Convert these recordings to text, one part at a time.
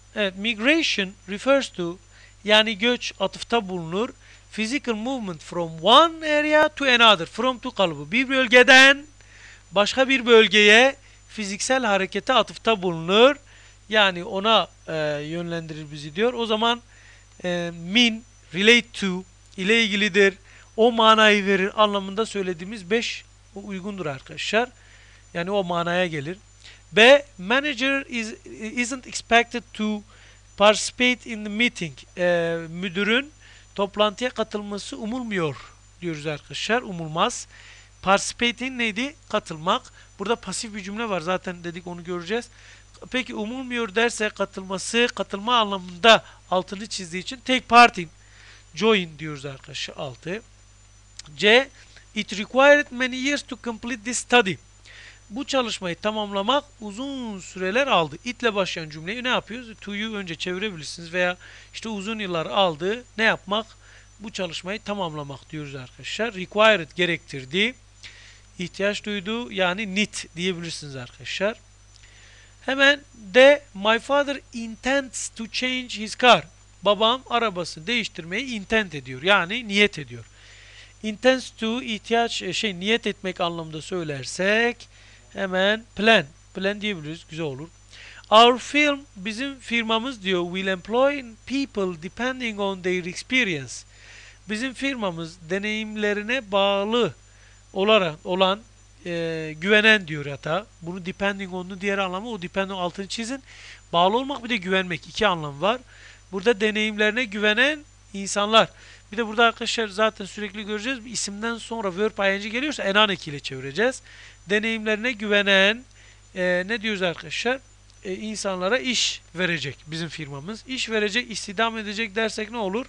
Evet, migration refers to, yani göç atıfta bulunur. Physical movement from one area to another. From to kalıbı. Bir bölgeden başka bir bölgeye fiziksel harekete atıfta bulunur. Yani ona yönlendirir bizi diyor. O zaman mean, relate to ile ilgilidir. O manayı verir anlamında söylediğimiz 5 uygundur arkadaşlar. Yani o manaya gelir. B. Manager isn't expected to participate in the meeting. Müdürün toplantıya katılması umulmuyor diyoruz arkadaşlar. Umulmaz. Participating neydi? Katılmak. Burada pasif bir cümle var. Zaten dedik onu göreceğiz. Peki umulmuyor derse katılması, katılma anlamında altını çizdiği için take part in, join diyoruz arkadaşlar. 6. C. It required many years to complete this study. Bu çalışmayı tamamlamak uzun süreler aldı. It ile başlayan cümleyi ne yapıyoruz? To'yu önce çevirebilirsiniz veya işte uzun yıllar aldı. Ne yapmak? Bu çalışmayı tamamlamak diyoruz arkadaşlar. Required gerektirdi. İhtiyaç duydu, yani need diyebilirsiniz arkadaşlar. Hemen D. My father intends to change his car. Babam arabasını değiştirmeyi intend ediyor. Yani niyet ediyor. Intends to niyet etmek anlamında söylersek hemen plan diyebiliriz. Güzel olur. Our firm, bizim firmamız diyor, will employ people depending on their experience. Bizim firmamız deneyimlerine bağlı olan güvenen diyor hatta. Bunu depending on'un diğer anlamı, o depending altını çizin. Bağlı olmak bir de güvenmek, iki anlam var. Burada deneyimlerine güvenen insanlar. Bir de burada arkadaşlar zaten sürekli göreceğiz. İsimden sonra verb ing geliyorsa enan ile çevireceğiz. Deneyimlerine güvenen ne diyoruz arkadaşlar? İnsanlara iş verecek bizim firmamız. İş verecek, istihdam edecek dersek ne olur?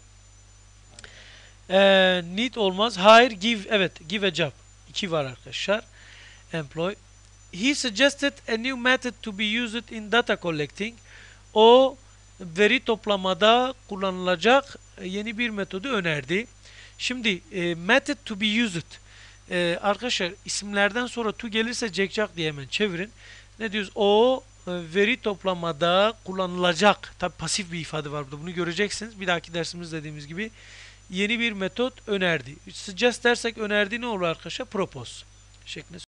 Need olmaz. Hire, give. Evet, give a job. 2 var arkadaşlar. Employ. He suggested a new method to be used in data collecting. O veri toplamada kullanılacak yeni bir metodu önerdi. Şimdi method to be used. Arkadaşlar isimlerden sonra to gelirse cekcak diye hemen çevirin. Ne diyoruz? O veri toplamada kullanılacak. Tabi pasif bir ifade var burada. Bunu göreceksiniz. Bir dahaki dersimiz dediğimiz gibi yeni bir metot önerdi. Suggest dersek önerdi ne olur arkadaşlar? Propose şeklinde